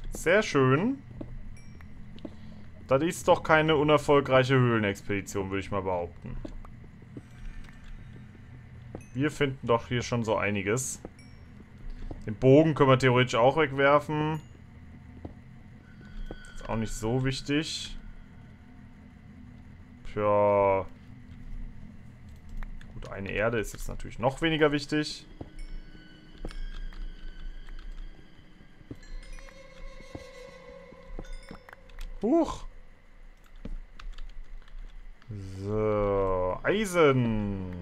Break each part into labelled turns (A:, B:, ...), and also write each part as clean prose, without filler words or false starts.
A: Sehr schön. Das ist doch keine unerfolgreiche Höhlenexpedition, würde ich mal behaupten. Wir finden doch hier schon so einiges. Den Bogen können wir theoretisch auch wegwerfen. Ist auch nicht so wichtig. Tja. Gut, eine Erde ist jetzt natürlich noch weniger wichtig. Huch. So, Eisen.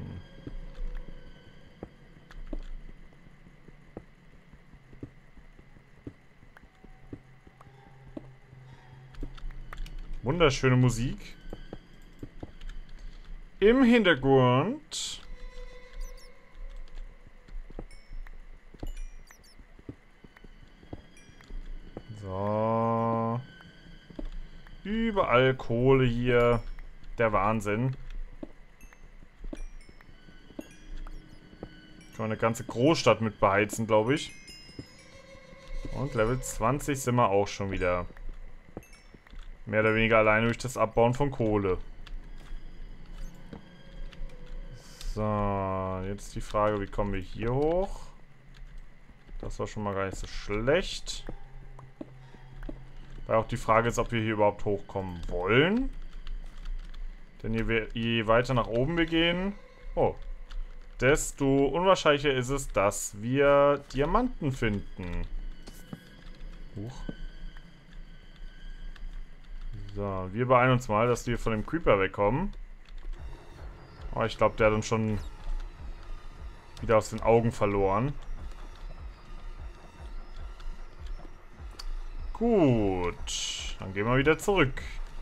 A: Wunderschöne Musik. Im Hintergrund. So. Überall Kohle hier. Der Wahnsinn. Kann man eine ganze Großstadt mit beheizen, glaube ich. Und Level 20 sind wir auch schon wieder. Mehr oder weniger alleine durch das Abbauen von Kohle. So, jetzt die Frage, wie kommen wir hier hoch? Das war schon mal gar nicht so schlecht. Weil auch die Frage ist, ob wir hier überhaupt hochkommen wollen. Denn je weiter nach oben wir gehen, desto unwahrscheinlicher ist es, dass wir Diamanten finden. Huch. So, wir beeilen uns mal, dass wir von dem Creeper wegkommen. Oh, ich glaube, der hat uns schon wieder aus den Augen verloren. Gut, dann gehen wir wieder zurück.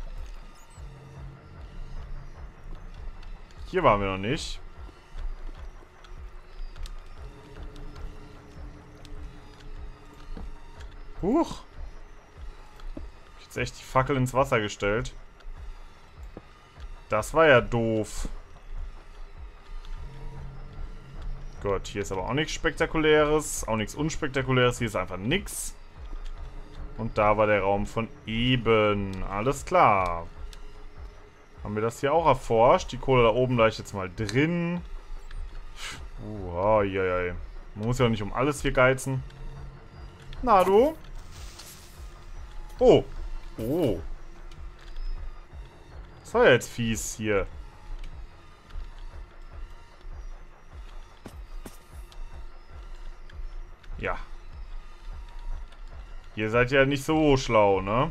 A: Hier waren wir noch nicht. Huch. Ich hab jetzt echt die Fackel ins Wasser gestellt. Das war ja doof. Gut, hier ist aber auch nichts Spektakuläres. Auch nichts Unspektakuläres. Hier ist einfach nichts. Und da war der Raum von eben. Alles klar. Haben wir das hier auch erforscht? Die Kohle da oben gleich jetzt mal drin. Man muss ja auch nicht um alles hier geizen. Na du? Oh. Oh. Das war ja jetzt fies hier. Ja. Ihr seid ja nicht so schlau, ne?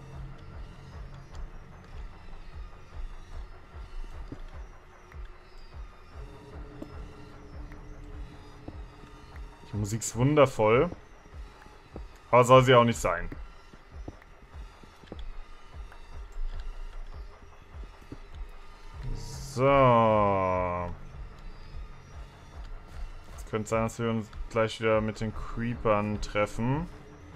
A: Die Musik ist wundervoll. Aber soll sie auch nicht sein. So. Es könnte sein, dass wir uns gleich wieder mit den Creepern treffen.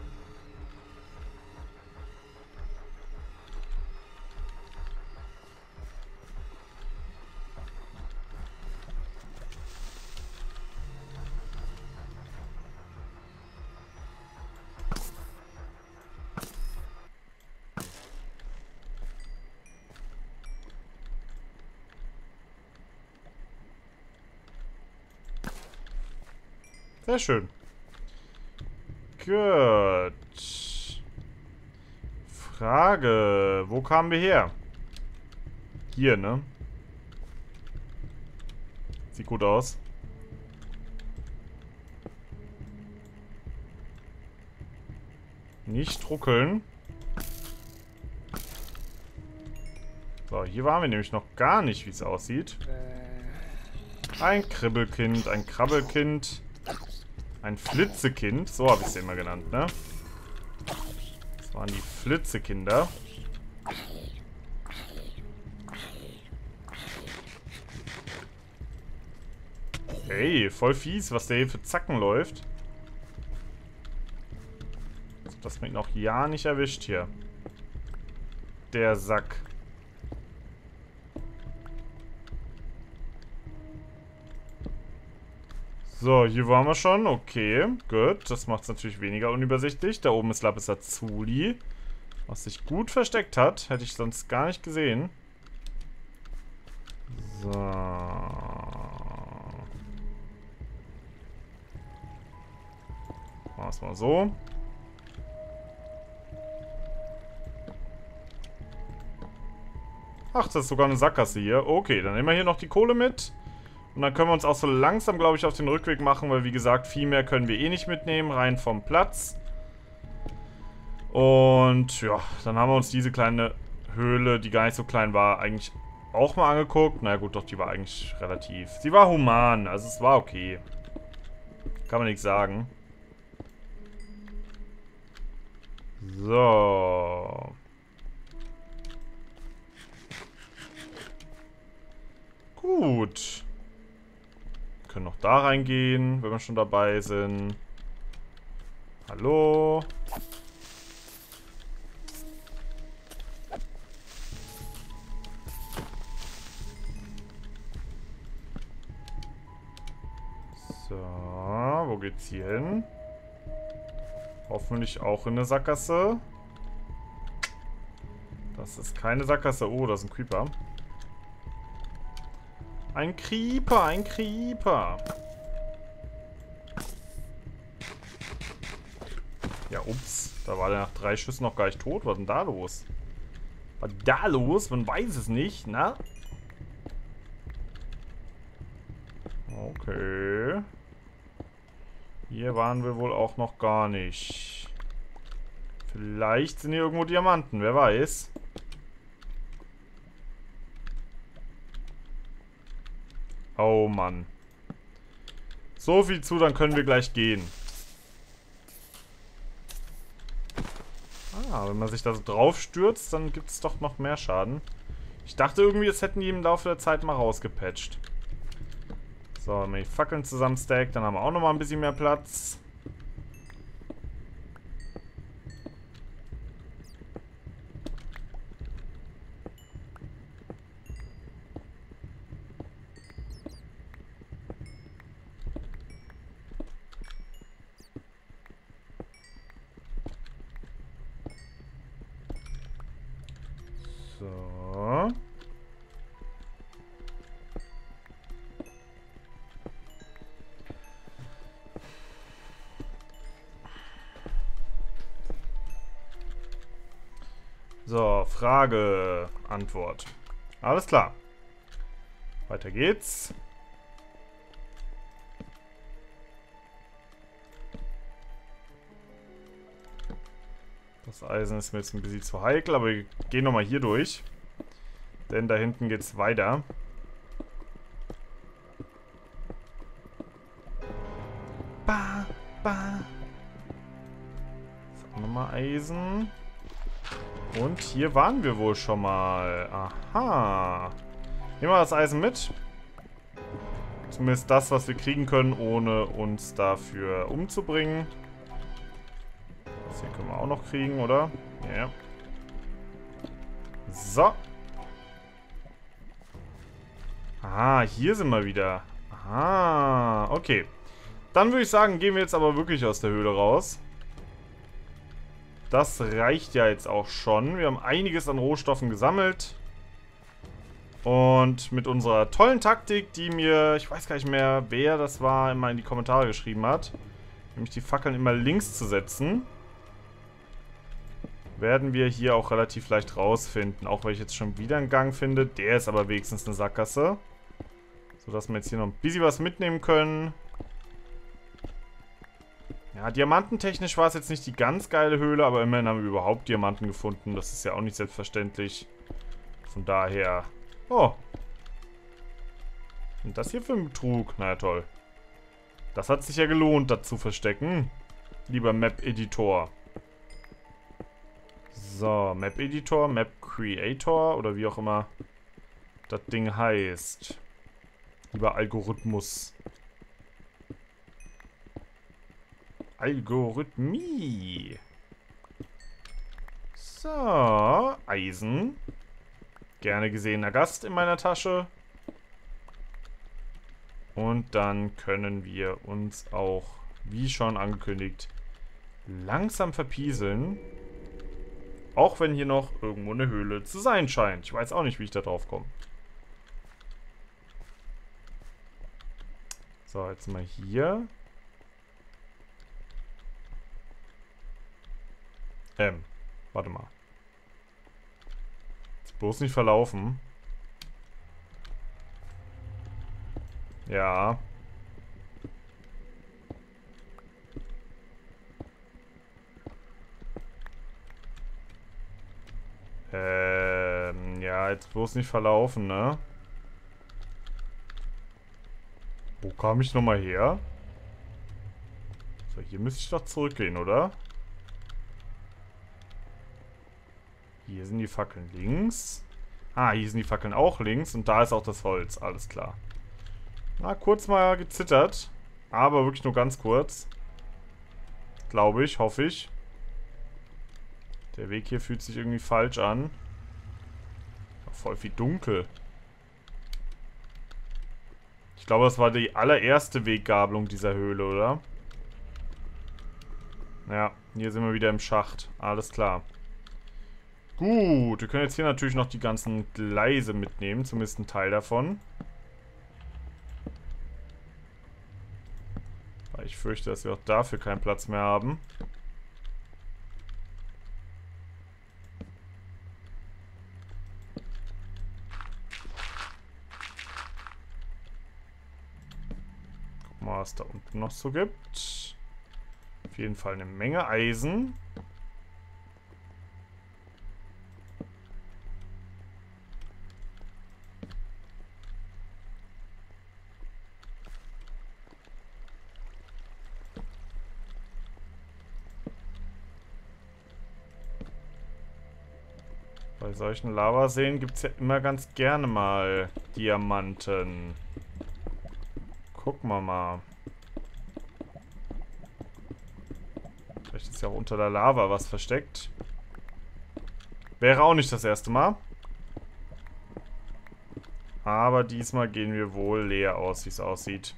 A: Sehr schön. Gut. Frage. Wo kamen wir her? Hier, ne? Sieht gut aus. Nicht ruckeln. So, hier waren wir nämlich noch gar nicht, wie es aussieht. Ein Kribbelkind, ein Krabbelkind. Ein Flitzekind, so habe ich es immer genannt, ne? Das waren die Flitzekinder. Ey, voll fies, was der hier für Zacken läuft. Das hat mich noch ja nicht erwischt hier. Der Sack. So, hier waren wir schon. Okay, gut. Das macht es natürlich weniger unübersichtlich. Da oben ist Lapis Lazuli, was sich gut versteckt hat. Hätte ich sonst gar nicht gesehen. So. Machen wir es mal so. Ach, das ist sogar eine Sackgasse hier. Okay, dann nehmen wir hier noch die Kohle mit. Und dann können wir uns auch so langsam, glaube ich, auf den Rückweg machen, weil, wie gesagt, viel mehr können wir eh nicht mitnehmen, rein vom Platz. Und ja, dann haben wir uns diese kleine Höhle, die gar nicht so klein war, eigentlich auch mal angeguckt. Na gut, doch, die war eigentlich relativ... Sie war human, also es war okay. Kann man nichts sagen. So. Gut. Wir können noch da reingehen, wenn wir schon dabei sind. Hallo? So, wo geht's hier hin? Hoffentlich auch in eine Sackgasse. Das ist keine Sackgasse. Oh, da ist ein Creeper. Ein Creeper, ein Creeper. Ja, ups. Da war der nach 3 Schüssen noch gar nicht tot. Was ist denn da los? Was ist da los? Man weiß es nicht, na? Okay. Hier waren wir wohl auch noch gar nicht. Vielleicht sind hier irgendwo Diamanten, wer weiß. Oh Mann. So viel zu, dann können wir gleich gehen. Ah, wenn man sich da so drauf stürzt, dann gibt es doch noch mehr Schaden. Ich dachte irgendwie, das hätten die im Laufe der Zeit mal rausgepatcht. So, wenn man die Fackeln zusammen stackt, dann haben wir auch noch mal ein bisschen mehr Platz. So. So, Frage, Antwort. Alles klar. Weiter geht's. Das Eisen ist mir jetzt ein bisschen zu heikel, aber wir gehen nochmal hier durch. Denn da hinten geht's weiter. Ba, ba. Jetzt auch nochmal Eisen. Und hier waren wir wohl schon mal. Aha. Nehmen wir das Eisen mit. Zumindest das, was wir kriegen können, ohne uns dafür umzubringen. Das hier können wir auch noch kriegen, oder? Ja. So. Ah, hier sind wir wieder. Aha, okay. Dann würde ich sagen, gehen wir jetzt aber wirklich aus der Höhle raus. Das reicht ja jetzt auch schon. Wir haben einiges an Rohstoffen gesammelt. Und mit unserer tollen Taktik, die mir, ich weiß gar nicht mehr, wer das war, immer in die Kommentare geschrieben hat, nämlich die Fackeln immer links zu setzen, werden wir hier auch relativ leicht rausfinden. Auch weil ich jetzt schon wieder einen Gang finde. Der ist aber wenigstens eine Sackgasse. Sodass wir jetzt hier noch ein bisschen was mitnehmen können. Ja, diamantentechnisch war es jetzt nicht die ganz geile Höhle, aber immerhin haben wir überhaupt Diamanten gefunden. Das ist ja auch nicht selbstverständlich. Von daher... Oh. Und das hier für ein Betrug? Na ja, toll. Das hat sich ja gelohnt, das zu verstecken. Lieber Map-Editor. So, Map-Editor, Map-Creator oder wie auch immer das Ding heißt. Lieber Algorithmus. Algorithmie. So, Eisen. Gerne gesehener Gast in meiner Tasche. Und dann können wir uns auch, wie schon angekündigt, langsam verpieseln. Auch wenn hier noch irgendwo eine Höhle zu sein scheint. Ich weiß auch nicht, wie ich da drauf komme. So, jetzt mal hier. Warte mal. Jetzt bloß nicht verlaufen. Ja. Ja, jetzt bloß nicht verlaufen, ne? Wo kam ich nochmal her? So, hier müsste ich doch zurückgehen, oder? Hier sind die Fackeln links. Ah, hier sind die Fackeln auch links. Und da ist auch das Holz. Alles klar. Na, kurz mal gezittert. Aber wirklich nur ganz kurz. Glaube ich, hoffe ich. Der Weg hier fühlt sich irgendwie falsch an. Voll viel dunkel. Ich glaube, das war die allererste Weggabelung dieser Höhle, oder? Ja, hier sind wir wieder im Schacht. Alles klar. Gut, wir können jetzt hier natürlich noch die ganzen Gleise mitnehmen. Zumindest ein Teil davon. Weil ich fürchte, dass wir auch dafür keinen Platz mehr haben. Gucken wir mal, was da unten noch so gibt. Auf jeden Fall eine Menge Eisen. Bei solchen Lavaseen gibt es ja immer ganz gerne mal Diamanten. Gucken wir mal. Vielleicht ist ja auch unter der Lava was versteckt. Wäre auch nicht das erste Mal. Aber diesmal gehen wir wohl leer aus, wie es aussieht.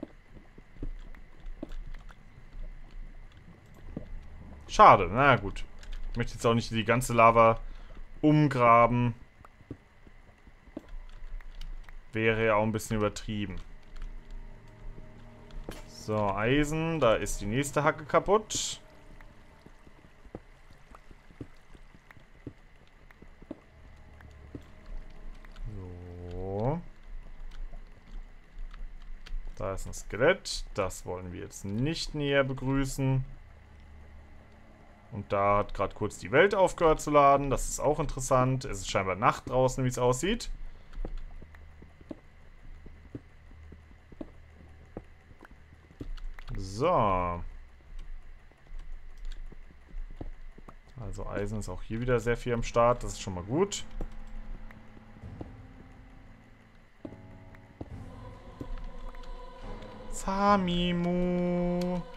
A: Schade, na gut. Ich möchte jetzt auch nicht die ganze Lava umgraben. Wäre ja auch ein bisschen übertrieben. So, Eisen. Da ist die nächste Hacke kaputt. So. Da ist ein Skelett. Das wollen wir jetzt nicht näher begrüßen. Und da hat gerade kurz die Welt aufgehört zu laden. Das ist auch interessant. Es ist scheinbar Nacht draußen, wie es aussieht. So. Also Eisen ist auch hier wieder sehr viel am Start. Das ist schon mal gut. Samimu.